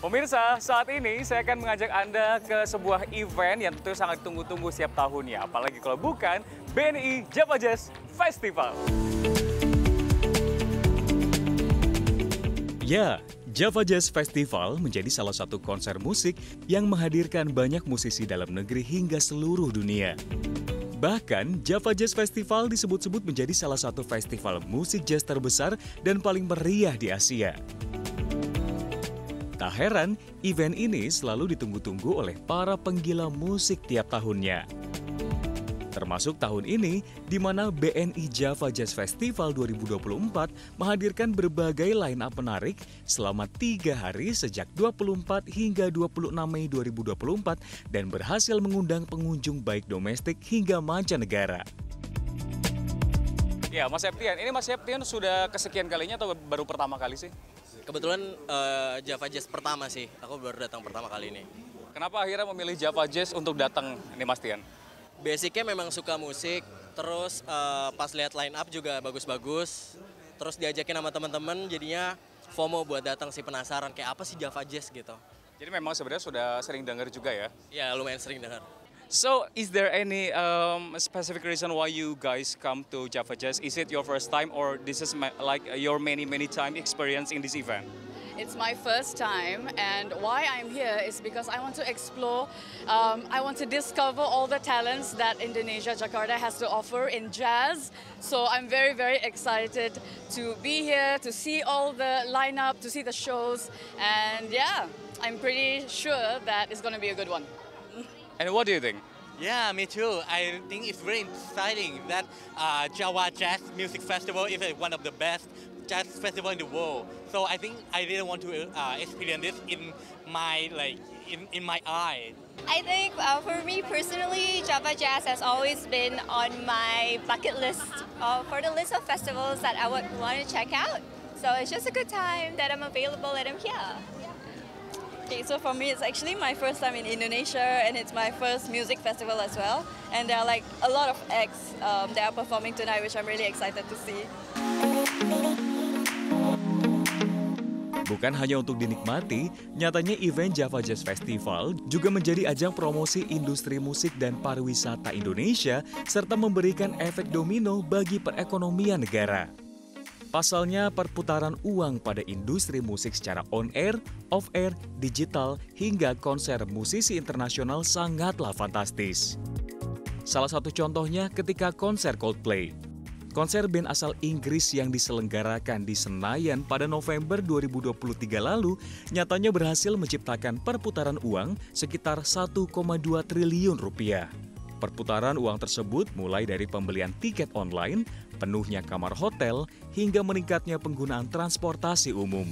Pemirsa, saat ini saya akan mengajak Anda ke sebuah event yang tentu sangat ditunggu-tunggu setiap tahunnya. Apalagi kalau bukan BNI Java Jazz Festival. Ya, Java Jazz Festival menjadi salah satu konser musik yang menghadirkan banyak musisi dalam negeri hingga seluruh dunia. Bahkan, Java Jazz Festival disebut-sebut menjadi salah satu festival musik jazz terbesar dan paling meriah di Asia. Tak heran, event ini selalu ditunggu-tunggu oleh para penggila musik tiap tahunnya. Termasuk tahun ini, di mana BNI Java Jazz Festival 2024 menghadirkan berbagai line-up menarik selama 3 hari sejak 24 hingga 26 Mei 2024 dan berhasil mengundang pengunjung baik domestik hingga mancanegara. Ya, Mas Septian, ini Mas Septian sudah kesekian kalinya atau baru pertama kali sih? Kebetulan Java Jazz pertama sih, aku baru datang pertama kali ini. Kenapa akhirnya memilih Java Jazz untuk datang nih Mas Tian? Basicnya memang suka musik, terus pas lihat line up juga bagus-bagus, terus diajakin sama teman-teman, jadinya FOMO buat datang sih, penasaran kayak apa sih Java Jazz gitu. Jadi memang sebenarnya sudah sering dengar juga ya? Ya lumayan sering dengar. So, is there any specific reason why you guys come to Java Jazz? Is it your first time or this is like your many time experience in this event? It's my first time, and why I'm here is because I want to explore, I want to discover all the talents that Indonesia, Jakarta has to offer in jazz. So I'm very excited to be here, to see all the lineup, to see the shows, and yeah, I'm pretty sure that it's going to be a good one. And what do you think? Yeah, me too. I think it's very exciting that Java Jazz Music Festival is one of the best jazz festival in the world. So I think I really want to experience this in my in my eye. I think for me personally, Java Jazz has always been on my bucket list for the list of festivals that I would want to check out. So it's just a good time that I'm available and I'm here. Okay, so for me, it's actually my first time in Indonesia, and it's my first music festival as well. And there are like a lot of acts that are performing tonight, which I'm really excited to see. Bukan hanya untuk dinikmati, nyatanya event Java Jazz Festival juga menjadi ajang promosi industri musik dan pariwisata Indonesia, serta memberikan efek domino bagi perekonomian negara. Pasalnya, perputaran uang pada industri musik secara on-air, off-air, digital, hingga konser musisi internasional sangatlah fantastis. Salah satu contohnya ketika konser Coldplay. Konser band asal Inggris yang diselenggarakan di Senayan pada November 2023 lalu, nyatanya berhasil menciptakan perputaran uang sekitar 1,2 triliun rupiah. Perputaran uang tersebut mulai dari pembelian tiket online, penuhnya kamar hotel, hingga meningkatnya penggunaan transportasi umum.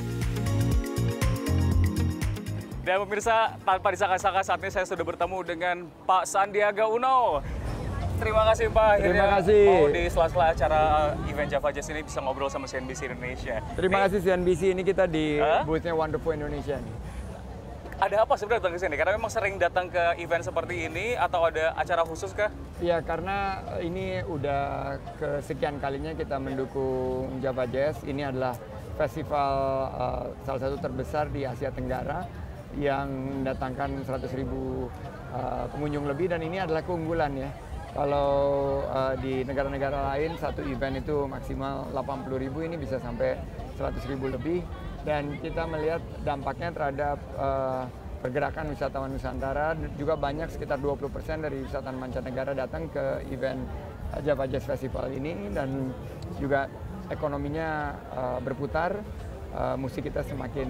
Dan pemirsa, tanpa disangka-sangka saat ini saya sudah bertemu dengan Pak Sandiaga Uno. Terima kasih Pak, Terima kasih. Mau di sela-sela acara event Java Jazz ini bisa ngobrol sama CNBC Indonesia. Terima kasih CNBC, ini kita di booth-nya Wonderful Indonesia nih. Ada apa sebenarnya datang ke sini? Karena memang sering datang ke event seperti ini atau ada acara khusus kah? Ya, karena ini udah kesekian kalinya kita mendukung Java Jazz. Ini adalah festival salah satu terbesar di Asia Tenggara yang mendatangkan 100.000 pengunjung lebih, dan ini adalah keunggulan ya. Kalau di negara-negara lain satu event itu maksimal 80.000, ini bisa sampai 100.000 lebih. Dan kita melihat dampaknya terhadap pergerakan wisatawan Nusantara, juga banyak sekitar 20% dari wisatawan mancanegara datang ke event Java Jazz Festival ini, dan juga ekonominya berputar, musik kita semakin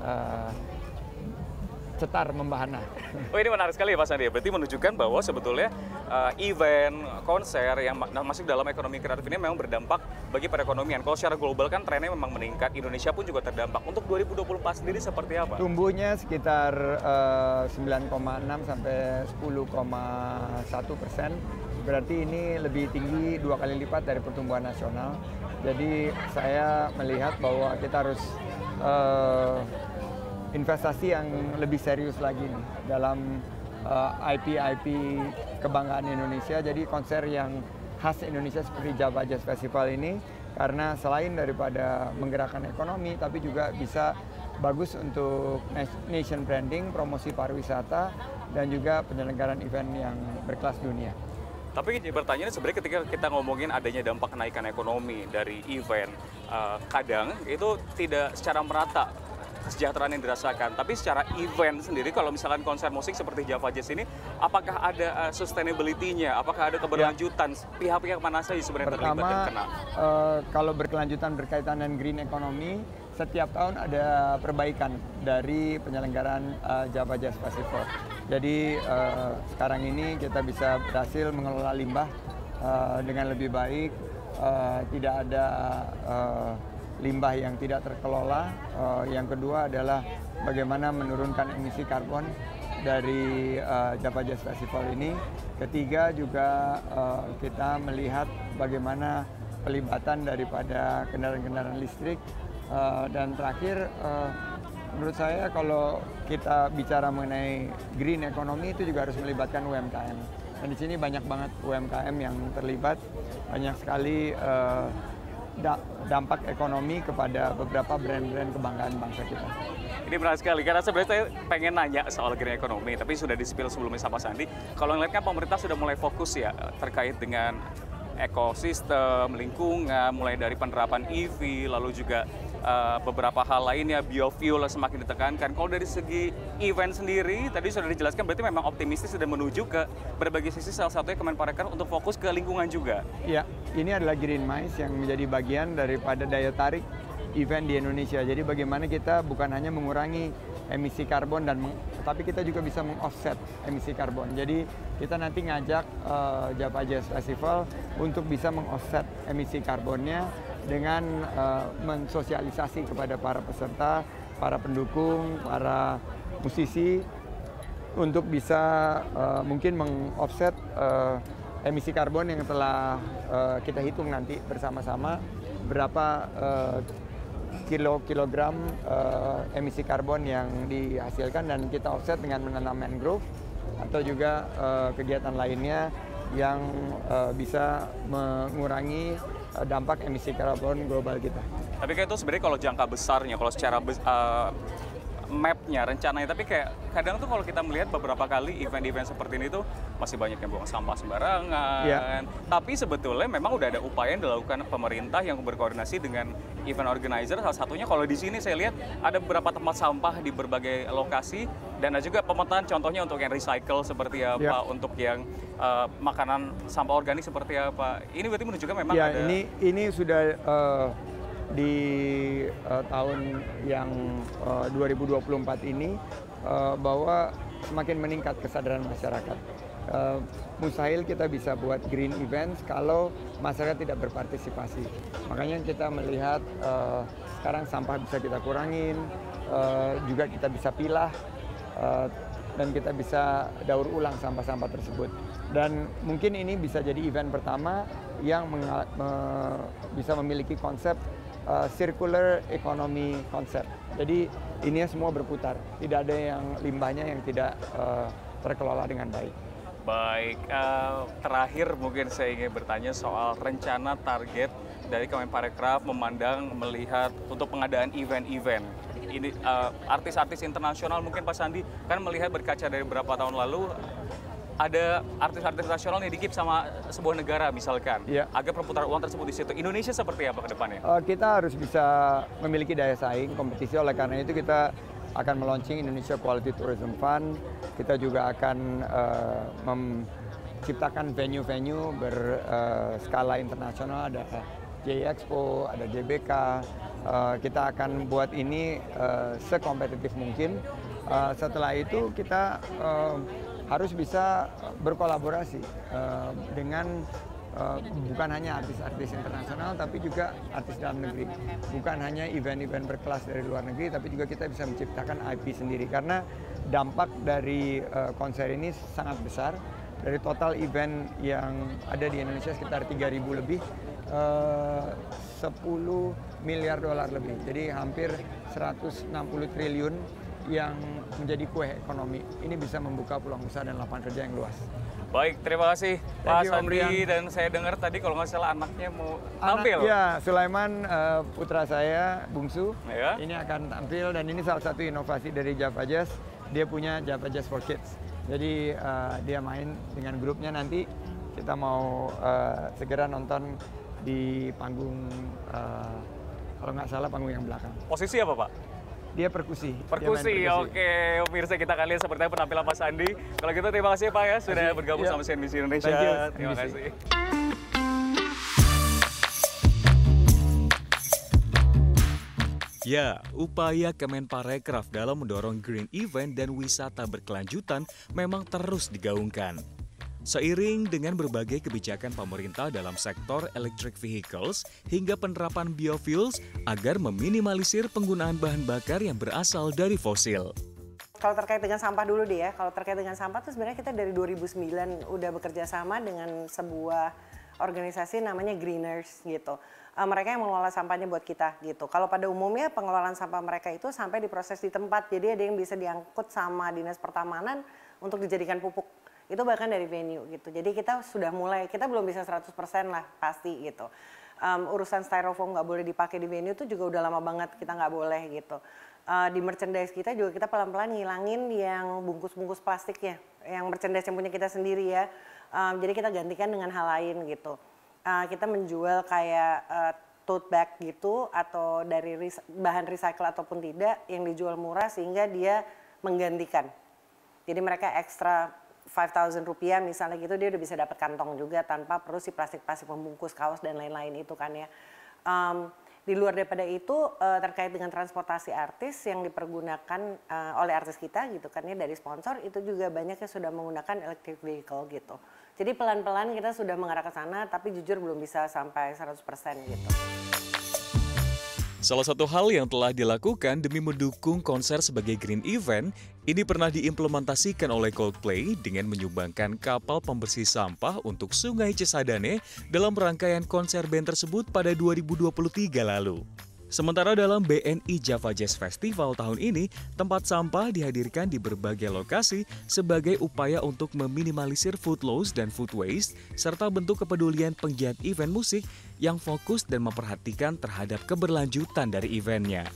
cetar membahana. Oh, ini menarik sekali ya Pak Sandi. Berarti menunjukkan bahwa sebetulnya event, konser yang masuk dalam ekonomi kreatif ini memang berdampak bagi perekonomian. Kalau secara global kan trennya memang meningkat, Indonesia pun juga terdampak. Untuk 2024 sendiri seperti apa? Tumbuhnya sekitar 9,6 sampai 10,1%. Berarti ini lebih tinggi 2 kali lipat dari pertumbuhan nasional. Jadi saya melihat bahwa kita harus investasi yang lebih serius lagi nih dalam IP kebanggaan Indonesia. Jadi konser yang khas Indonesia seperti Java Jazz Festival ini, karena selain daripada menggerakkan ekonomi, tapi juga bisa bagus untuk nation branding, promosi pariwisata, dan juga penyelenggaraan event yang berkelas dunia. Tapi bertanya sebenarnya ketika kita ngomongin adanya dampak kenaikan ekonomi dari event, kadang itu tidak secara merata kesejahteraan yang dirasakan. Tapi secara event sendiri, kalau misalkan konser musik seperti Java Jazz ini, apakah ada sustainability-nya? Apakah ada keberlanjutan? Pihak-pihak mana saja sebenarnya terlibat dan kena? Kalau berkelanjutan berkaitan dengan green economy, setiap tahun ada perbaikan dari penyelenggaraan Java Jazz Festival. Jadi sekarang ini kita bisa berhasil mengelola limbah dengan lebih baik, tidak ada limbah yang tidak terkelola. Yang kedua adalah bagaimana menurunkan emisi karbon dari Java Jazz Festival ini. Ketiga juga kita melihat bagaimana pelibatan daripada kendaraan-kendaraan listrik. Dan terakhir, menurut saya kalau kita bicara mengenai green economy itu juga harus melibatkan UMKM. Dan di sini banyak banget UMKM yang terlibat, banyak sekali dampak ekonomi kepada beberapa brand-brand kebanggaan bangsa kita. Ini menarik sekali, karena sebenarnya saya pengen nanya soal green economy, tapi sudah di-spill sebelumnya sama Sandi. Kalau ngeliat kan pemerintah sudah mulai fokus ya terkait dengan ekosistem, lingkungan, mulai dari penerapan EV, lalu juga beberapa hal lainnya, biofuel semakin ditekankan. Kalau dari segi event sendiri, tadi sudah dijelaskan berarti memang optimistis dan menuju ke berbagai sisi, salah satunya Kemenparekraf untuk fokus ke lingkungan juga. Ya, ini adalah Green MICE yang menjadi bagian daripada daya tarik event di Indonesia. Jadi bagaimana kita bukan hanya mengurangi emisi karbon, tapi kita juga bisa meng-offset emisi karbon. Jadi kita nanti ngajak Java Jazz Festival untuk bisa meng-offset emisi karbonnya dengan mensosialisasi kepada para peserta, para pendukung, para musisi untuk bisa mungkin meng-offset emisi karbon yang telah kita hitung nanti bersama-sama berapa kilogram emisi karbon yang dihasilkan, dan kita offset dengan menanam mangrove atau juga kegiatan lainnya yang bisa mengurangi dampak emisi karbon global kita. Tapi kayak itu sebenarnya kalau jangka besarnya, kalau secara map-nya, rencananya, tapi kayak kadang tuh kalau kita melihat beberapa kali event-event seperti ini tuh masih banyak yang buang sampah sembarangan. Yeah. Tapi sebetulnya memang udah ada upaya yang dilakukan pemerintah yang berkoordinasi dengan event organizer. Salah satunya kalau di sini saya lihat ada beberapa tempat sampah di berbagai lokasi, dan ada juga pemetaan contohnya untuk yang recycle seperti apa, untuk yang makanan sampah organik seperti apa. Ini berarti menunjukkan memang ada. Ini sudah di tahun yang 2024 ini bahwa semakin meningkat kesadaran masyarakat. Mustahil kita bisa buat green events kalau masyarakat tidak berpartisipasi. Makanya kita melihat sekarang sampah bisa kita kurangin, juga kita bisa pilah, dan kita bisa daur ulang sampah-sampah tersebut. Dan mungkin ini bisa jadi event pertama yang bisa memiliki konsep circular economy konsep. Jadi ini semua berputar, tidak ada yang limbahnya yang tidak terkelola dengan baik. Baik, terakhir mungkin saya ingin bertanya soal rencana target dari Kemenparekraf melihat untuk pengadaan event-event. Ini artis-artis internasional mungkin Pak Sandi kan melihat berkaca dari beberapa tahun lalu, ada artis-artis nasional yang dikip sama sebuah negara misalkan, agar perputaran uang tersebut di situ. Indonesia seperti apa ke depannya? Kita harus bisa memiliki daya saing, kompetisi. Oleh karena itu kita akan meluncing Indonesia Quality Tourism Fund. Kita juga akan menciptakan venue-venue berskala internasional. Ada J-Expo, ada JBK. Kita akan buat ini sekompetitif mungkin. Setelah itu kita harus bisa berkolaborasi dengan bukan hanya artis-artis internasional, tapi juga artis dalam negeri. Bukan hanya event-event berkelas dari luar negeri, tapi juga kita bisa menciptakan IP sendiri. Karena dampak dari konser ini sangat besar. Dari total event yang ada di Indonesia sekitar 3.000 lebih, 10 miliar dolar lebih. Jadi hampir 160 triliun yang menjadi kue ekonomi. Ini bisa membuka peluang usaha dan lapangan kerja yang luas. Baik, terima kasih Pak you, Om Sandi. Rian. Dan saya dengar tadi kalau nggak salah anaknya mau tampil. Ya, Sulaiman putra saya bungsu. Ya. Ini akan tampil dan ini salah satu inovasi dari Java Jazz. Dia punya Java Jazz for Kids. Jadi dia main dengan grupnya nanti. Kita mau segera nonton di panggung kalau nggak salah panggung yang belakang. Posisi apa Pak? Dia perkusi. Perkusi, Dia main oke. Pemirsa kita akan lihat seperti apa penampilan Pak Sandi. Kalau gitu terima kasih Pak ya sudah bergabung sama CNBC Indonesia. Thank you, Terima CNBC. kasih. Ya, upaya Kemenparekraf dalam mendorong green event dan wisata berkelanjutan memang terus digaungkan. Seiring dengan berbagai kebijakan pemerintah dalam sektor electric vehicles hingga penerapan biofuels agar meminimalisir penggunaan bahan bakar yang berasal dari fosil. Kalau terkait dengan sampah dulu deh ya, kalau terkait dengan sampah tuh sebenarnya kita dari 2009 udah bekerja sama dengan sebuah organisasi namanya Greeners gitu. Mereka yang mengelola sampahnya buat kita gitu. Kalau pada umumnya pengelolaan sampah mereka itu sampai diproses di tempat, jadi ada yang bisa diangkut sama Dinas Pertamanan untuk dijadikan pupuk. Itu bahkan dari venue gitu. Jadi kita sudah mulai, kita belum bisa 100% lah pasti gitu. Urusan styrofoam nggak boleh dipakai di venue itu juga udah lama banget kita nggak boleh gitu. Di merchandise kita juga kita pelan-pelan ngilangin yang bungkus-bungkus plastiknya, yang merchandise yang punya kita sendiri ya. Jadi kita gantikan dengan hal lain gitu. Kita menjual kayak tote bag gitu atau dari bahan recycle ataupun tidak yang dijual murah sehingga dia menggantikan. Jadi mereka ekstra Rp5.000 misalnya gitu, dia udah bisa dapat kantong juga tanpa perlu si plastik-plastik pembungkus kaos dan lain-lain itu kan ya. Di luar daripada itu terkait dengan transportasi artis yang dipergunakan oleh artis kita gitu kan ya dari sponsor itu juga banyak yang sudah menggunakan electric vehicle gitu. Jadi pelan-pelan kita sudah mengarah ke sana tapi jujur belum bisa sampai 100% gitu. Salah satu hal yang telah dilakukan demi mendukung konser sebagai green event, ini pernah diimplementasikan oleh Coldplay dengan menyumbangkan kapal pembersih sampah untuk Sungai Cisadane dalam rangkaian konser band tersebut pada 2023 lalu. Sementara dalam BNI Java Jazz Festival tahun ini, tempat sampah dihadirkan di berbagai lokasi sebagai upaya untuk meminimalisir food loss dan food waste, serta bentuk kepedulian penggiat event musik yang fokus dan memperhatikan terhadap keberlanjutan dari eventnya.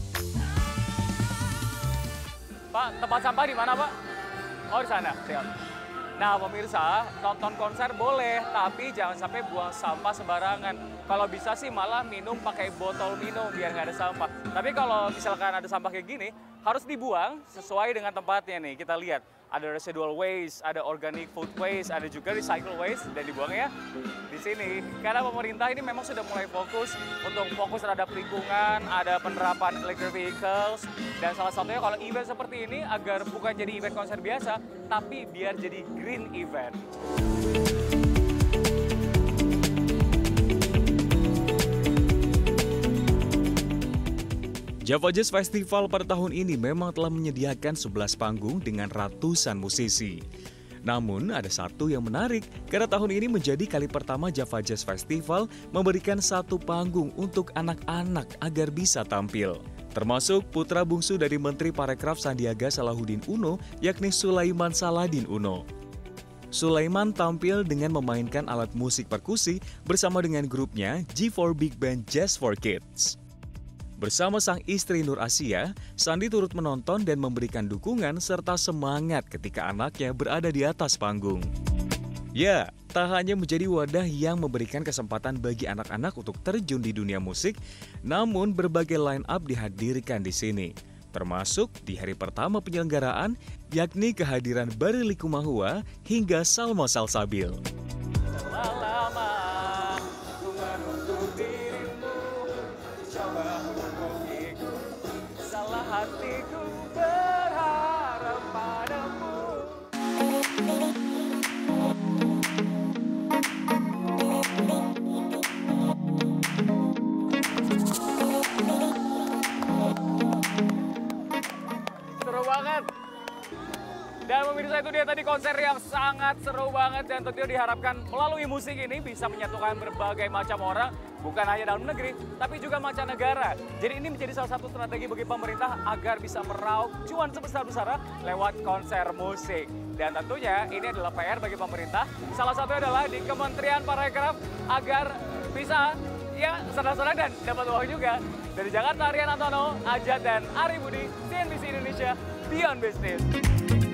Pak, tempat sampah di mana, Pak? Oh, di sana. Siap. Nah, pemirsa, nonton konser boleh, tapi jangan sampai buang sampah sembarangan. Kalau bisa sih malah minum pakai botol minum biar nggak ada sampah. Tapi kalau misalkan ada sampah kayak gini, harus dibuang sesuai dengan tempatnya nih. Kita lihat, ada residual waste, ada organic food waste, ada juga recycle waste, dan dibuang ya di sini. Karena pemerintah ini memang sudah mulai fokus terhadap lingkungan, ada penerapan electric vehicles, dan salah satunya kalau event seperti ini agar bukan jadi event konser biasa, tapi biar jadi green event. Java Jazz Festival pada tahun ini memang telah menyediakan 11 panggung dengan ratusan musisi. Namun ada satu yang menarik, karena tahun ini menjadi kali pertama Java Jazz Festival memberikan satu panggung untuk anak-anak agar bisa tampil. Termasuk putra bungsu dari Menteri Parekraf Sandiaga Salahuddin Uno, yakni Sulaiman Saladin Uno. Sulaiman tampil dengan memainkan alat musik perkusi bersama dengan grupnya G4 Big Band Jazz for Kids. Bersama sang istri Nur Asia, Sandi turut menonton dan memberikan dukungan serta semangat ketika anaknya berada di atas panggung. Ya, tak hanya menjadi wadah yang memberikan kesempatan bagi anak-anak untuk terjun di dunia musik, namun berbagai line up dihadirkan di sini. Termasuk di hari pertama penyelenggaraan, yakni kehadiran Barili Kumahua hingga Salma Salsabil. Hatiku berharap padamu. Seru banget. Dan pemirsa, itu dia tadi konser yang sangat seru banget dan tentunya diharapkan melalui musik ini bisa menyatukan berbagai macam orang, bukan hanya dalam negeri, tapi juga mancanegara. Jadi ini menjadi salah satu strategi bagi pemerintah agar bisa meraup cuan sebesar-besarnya lewat konser musik. Dan tentunya ini adalah PR bagi pemerintah. Salah satunya adalah di Kementerian Parekraf agar bisa ya senang-senang dan dapat uang juga. Dari Jakarta, Rian Antono, Ajat, dan Ari Budi, CNBC Indonesia, Beyond Business.